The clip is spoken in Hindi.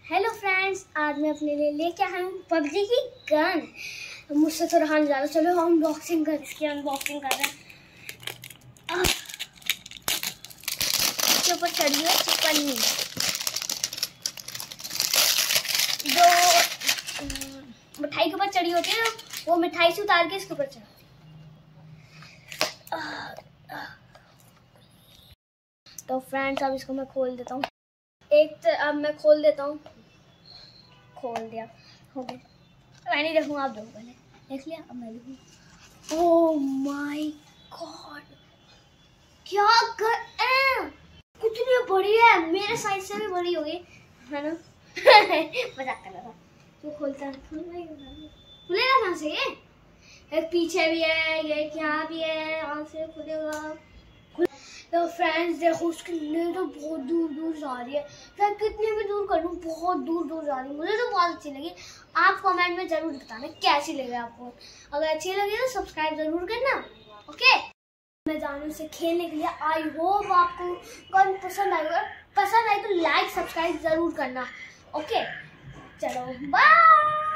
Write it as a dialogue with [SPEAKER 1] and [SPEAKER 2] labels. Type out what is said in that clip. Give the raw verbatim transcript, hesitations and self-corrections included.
[SPEAKER 1] हेलो फ्रेंड्स, आज मैं अपने लिए लेके आया हूँ पबजी की गन। मुझसे तो रहा नहीं जा रहा। चलो हम अनबॉक्सिंग कर इसकी अनबॉक्सिंग कर रहे हैं। इसके ऊपर चढ़ी है चिकनी, जो मिठाई के ऊपर चढ़ी होती है वो मिठाई से उतार के इसके ऊपर चढ़ा। तो फ्रेंड्स अब इसको मैं खोल देता हूँ। एक तो अब मैं खोल देता हूँ। खोल दिया, हो गया। मैं नहीं देखूँगा, आप देखो पहले। देख लिया, अब मैं देखूँ। ओह माय गॉड, क्या कर कितनी बड़ी है, मेरे साइज से भी बड़ी होगी, है ना? मजाक कर रहा था। तो खोलता है, खुलेगा कहाँ से? ये एक पीछे भी है, ये यहाँ भी है, यहाँ से खुलेगा। तो फ्रेंड्स देखो, उसकी ले तो बहुत दूर दूर जा रही है। मैं कितने भी दूर कर लूँ, बहुत दूर दूर जा रही है। मुझे तो बहुत अच्छी लगी। आप कमेंट में जरूर बताना कैसी लगी आपको। अगर अच्छी लगी तो सब्सक्राइब जरूर करना। ओके, मैदानों से खेलने के लिए आई होप आपको कौन पसंद आएगा। पसंद आए तो लाइक सब्सक्राइब जरूर करना। ओके, चलो बाय।